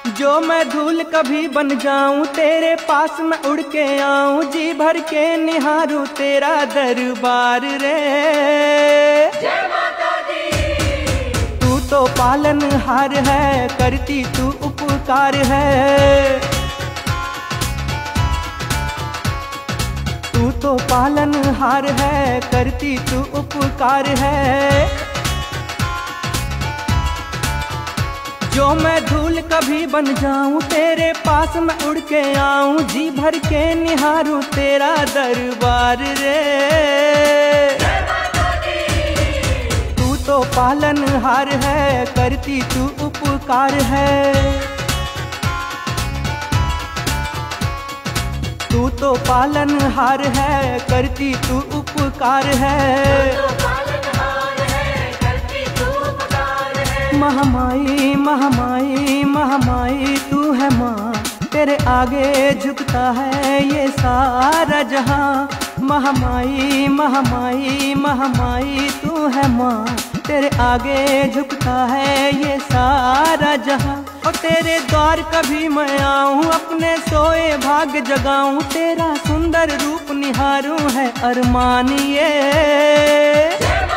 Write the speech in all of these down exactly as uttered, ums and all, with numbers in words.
जो मैं धूल कभी बन जाऊं तेरे पास मैं उड़ के आऊं, जी भर के निहारूं तेरा दरबार रे। जय माता दी। तू तो पालनहार है, करती तू उपकार है। तू तो पालनहार है, करती तू उपकार है। जो मैं धूल कभी बन जाऊं तेरे पास मैं उड़ के आऊं, जी भर के निहारूं तेरा दरबार रे। तू तो पालनहार है, करती तू उपकार है। तू तो पालनहार है, करती तू उपकार है। महामाई महामाई महामाई तू है माँ, तेरे आगे झुकता है ये सारा जहां। महामाई महामाई महामाई तू है माँ, तेरे आगे झुकता है ये सारा जहां। और तेरे द्वार कभी मैं आऊं, अपने सोए भाग जगाऊं, तेरा सुंदर रूप निहारूं है अरमान ये।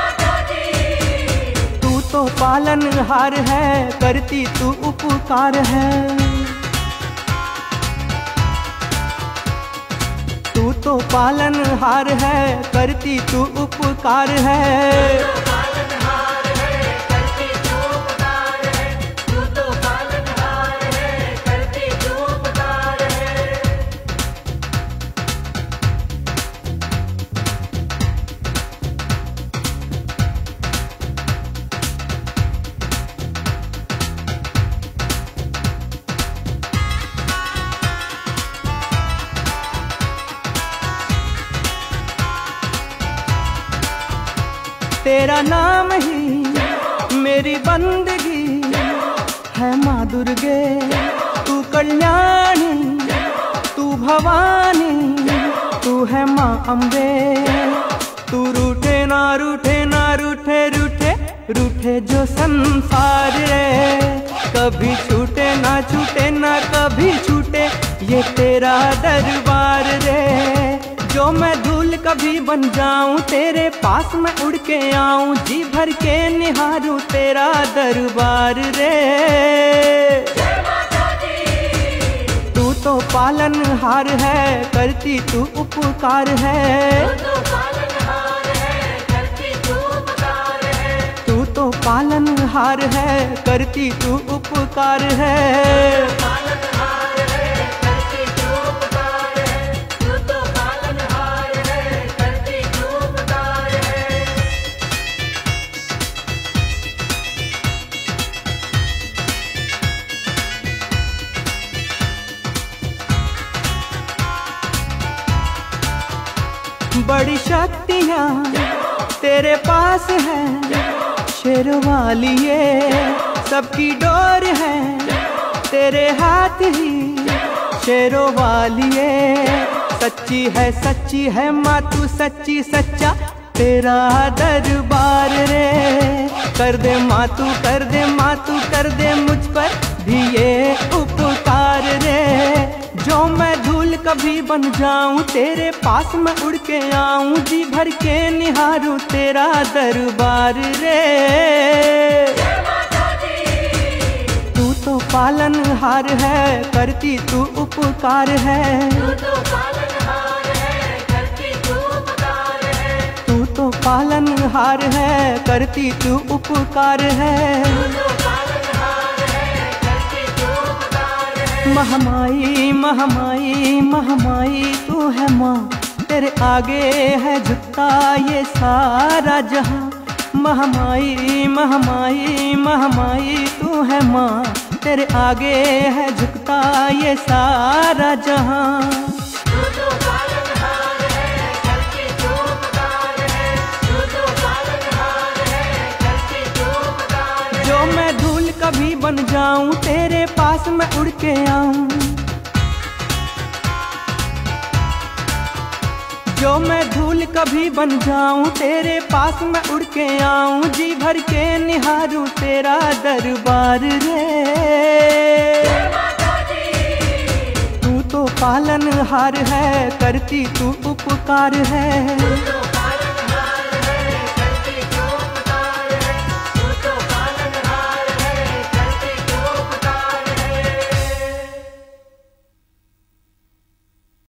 तो पालनहार है, करती तू उपकार है। तू तो पालनहार है, करती तू उपकार है। तेरा नाम ही मेरी बंदगी है माँ दुर्गे। तू कल्याणी तू भवानी तू है माँ अम्बे। तू रूठे ना रूठे ना रूठे रूठे रूठे जो संसार रे। कभी छूटे ना छूटे ना कभी छूटे ये तेरा दरबार रे। जो मैं धूल कभी बन जाऊं तेरे पास मैं उड़ के आऊं, जी भर के निहारूं तेरा दरबार रे। तू तो पालनहार है, करती तू उपकार है। तू तो पालनहार है, करती तू उपकार है। बड़ी शक्तियाँ तेरे पास है शेरवालिए। सबकी डोर है तेरे हाथ ही शेरवालिए। सच्ची है सच्ची है माँ तू सच्ची सच्चा तेरा दरबार रे। कर दे माँ तू कर दे माँ तू कर दे मुझ पर भी ये उपकार रे। जो मैं धूल कभी बन जाऊं तेरे पास मैं उड़ के आऊं, जी भर के निहारूं तेरा दरबार रे। तू तो पालनहार है, करती तू उपकार है। तू तो पालनहार है, करती तू उपकार है। महामाई महामाई महामाई तू है माँ, तेरे आगे है झुकता ये सारा जहां। महामाई महामाई महामाई तू है माँ, तेरे आगे है झुकता ये सारा जहां। जो मैं धूल कभी बन जाऊं तेरे पास मैं उड़ के आऊं, जो मैं धूल कभी बन जाऊं, तेरे पास मैं उड़ के आऊं, जी भर के निहारूं तेरा दरबार रे। तू तो पालनहार है, करती तू उपकार है।